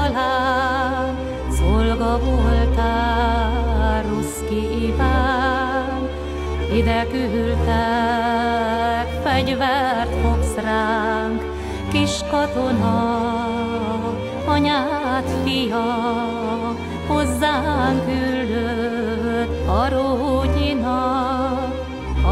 talán szolga voltál, Ruszki Iván. Ide küldtek, fegyvert fogsz ránk, kis katona, anyád fia, hozzánk küldött a Rógyinak. A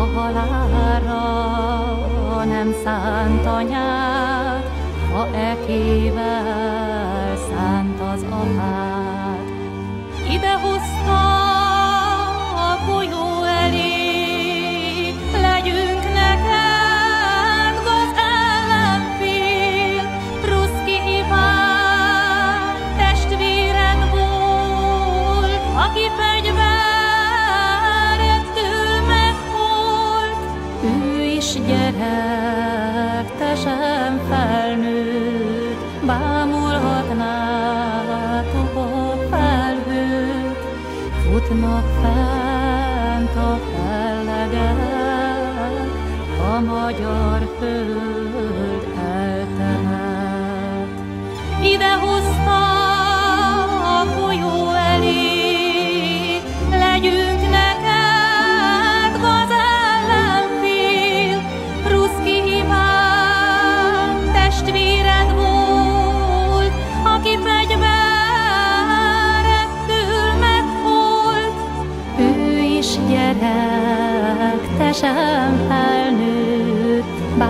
halálra nem szánt anyád, ha ekével szánt az apád. Ide hozta a folyó elé, legyünk neked gaz ellenfél. Ruszki Iván testvéred volt, aki fegyverettől meghalt. Ő is gyerek, te sem felnőtt, bámulhatnátok a felhőt. Futnak fent a fellegek, a magyar föld eltemet. Ide hozta a folyó elé, legyünk neked gaz ellenfél. Ruszki Iván testvéred volt, aki fegyverettől meghalt. Ő is gyerek, te sem felnőtt,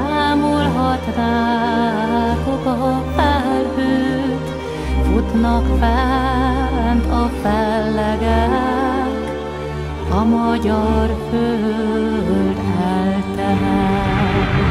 bámulhatnátok a felhőt. Futnak fent a fellegek, a magyar föld eltemet.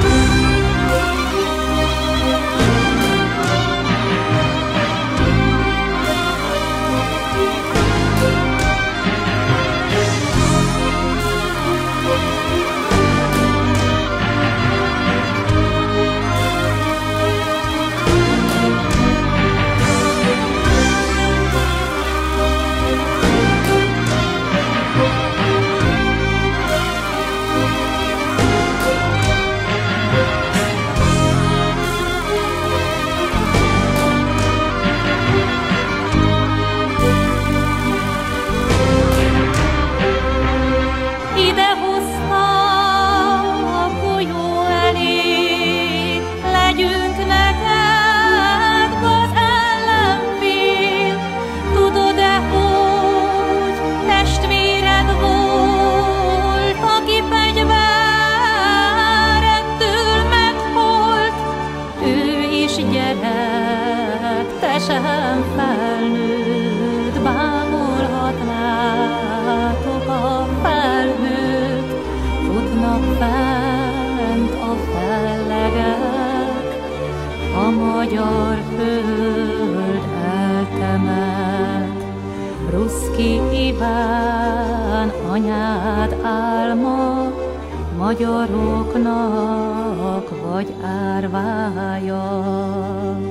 Te sem felnőtt, bámulhatnátok a felhőt. Futnak fent a fellegek, a magyar föld eltemet. Ruszki Iván anyád álma, magyaroknak vagy árvája.